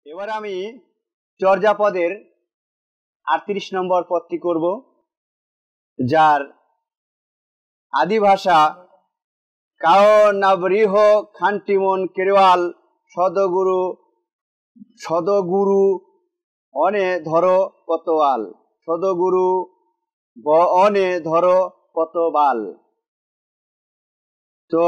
এবার আমি চর্যাপদের 38 নম্বর পদটি করব, যার আদি ভাষা কাও নাবরিহ খান্টিমন কেরওয়াল সদগুরু অনে ধরো কতওয়াল, সদগুরু অনে ধরো কতবাল। তো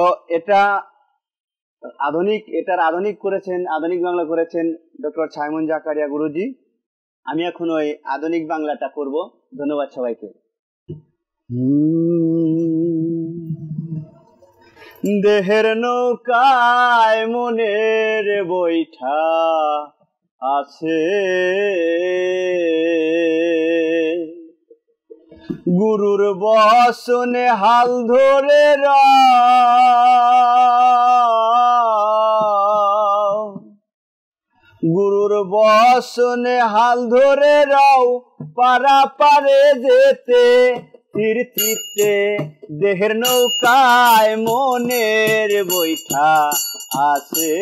এটার আধুনিক বাংলা করেছেন ডক্টর সাইমন জাকারিয়া গুরুজি। আমি এখন ওই আধুনিক বাংলাটা করব। ধন্যবাদ সবাইকে। দেহের নৌকায় মনের বৈঠা আছে, গুরুর বসনে হাল ধরে গুরুর বসনে হাল ধরে রাও পারা পারে যেতে তীর্থে। দেহের নৌকায় মনের বৈঠা আছে,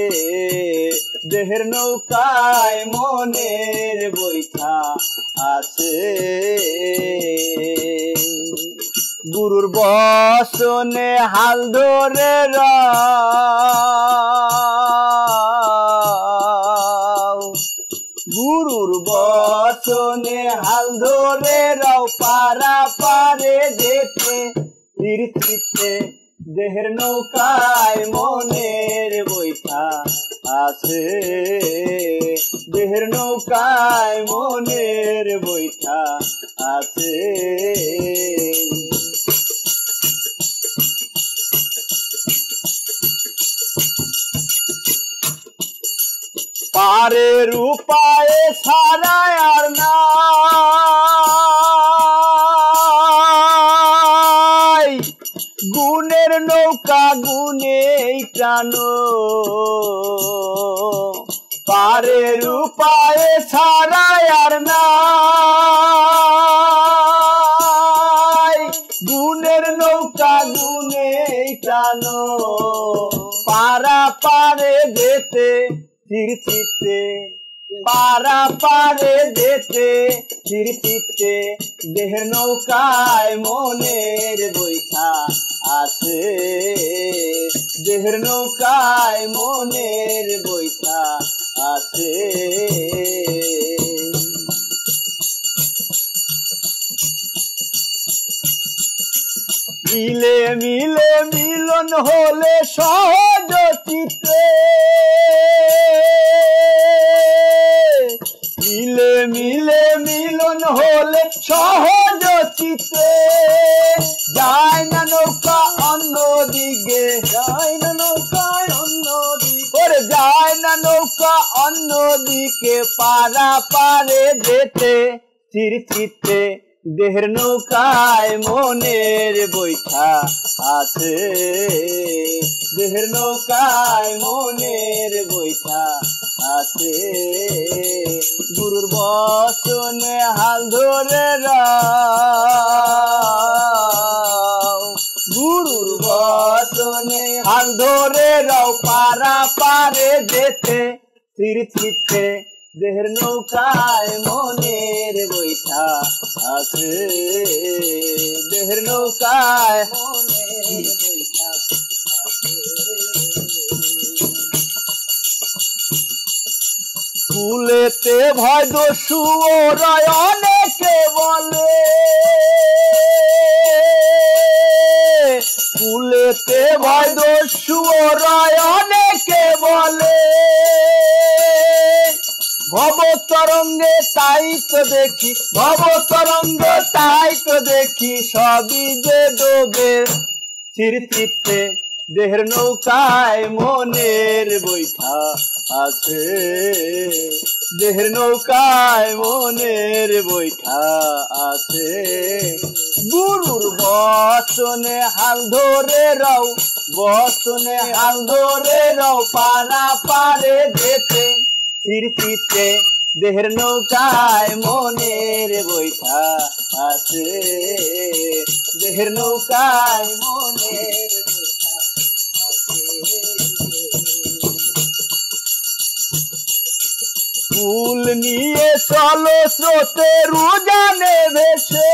দেহের নৌকায় মনের বৈঠা আছে, গুরুর বসনে হাল ধরে গুরুর বচনে হাল ধরে রাও পারা পারে যেতে তীর্থে। দেহের নৌকায় মনের বৈঠা আছে, দেহের নৌকায় মনের বৈঠা আছে। পারের উপায়ে ছাড়া আর নাই, গুণের নৌকা গুণেই টানো। পারের উপায়ে ছাড়া আর নাই, গুণের নৌকা গুণেই টানো। পারা পারে যেতে তীর্থে, পারা পারে যেতে তীর্থে। দেহের নৌকায় মনের বৈঠা আছে, দেহের নৌকায় মনের বৈঠা আছে। মিলে মিলে মিলন হলে সহজ চিত্তে, মিলে মিলে মিলন হলে সহজ চিত্তে। যায় না নৌকা অন্য দিকে, যায় না নৌকায় অন্য দিকে, যায় না নৌকা অন্য দিকে। পারা পারে যেতে তীর্থে। দেহের নৌকায় মনের বৈঠা আছে, দেহের নৌকায় মনের বৈঠা আছে, গুরুর বচনে হাল ধরে গুরুর বচনে হাল ধরে রাও পারা পারে যেতে তীর্থে। দেহের নৌকায় মনের বৈঠা আছে, দেহের নৌকায় মনের বৈঠা আছে। কুলেতে ভয় দস্যু ওরা অনেকে বলে, কুলেতে ভয় দস্যু ওরা অনেকে বলে। ভব তরঙ্গে তাই তো দেখি, ভব তরঙ্গে তাই তো দেখি, সবই যে ডোবে তীর্থে। দেহের নৌকায় মনের বৈঠা আছে, দেহের নৌকায় মনের বৈঠা আছে, গুরুর বচনে হাল ধরে রাও, বচনে হাল ধরে রাও পারা পারে যেতে তীর্থে। দেহের নৌকায় মনের বৈঠা আছে, দেহের নৌকায় মনের বৈঠা আছে। ফুল নিয়ে চলো স্রোতের উজানে ভেসে,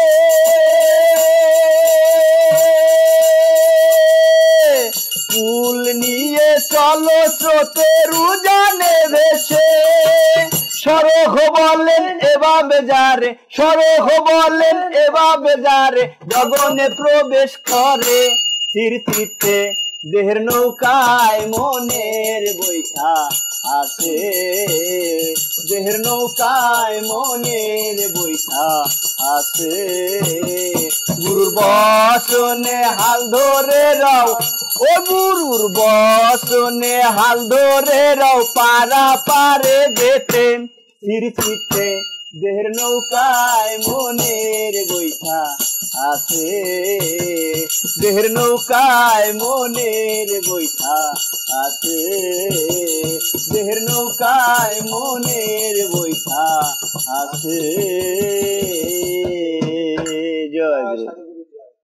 ফুল নিয়ে চলো স্রোতের উজানে ভেসে। সরহ বলেন এভাবে যারে, সরহ বলেন এভাবে যারে, গগনে প্রবেশ করে স্মৃতিতে দেহের নৌকায় মনের বৈঠা আছে, দেহের নৌকায় মনের বৈঠা আছে। গুরুর বচনে হাল ধরে রাও, ও গুরুর বচনে হাল ধরে রাও, পারা পারে যেতে স্মৃতিতে দেহের নৌকায় মনের বৈঠা আছে, দেহের নৌকায় মনের বৈঠা আছে, দেহের নৌকায় মনের বৈঠা আছে। জয় গুরু।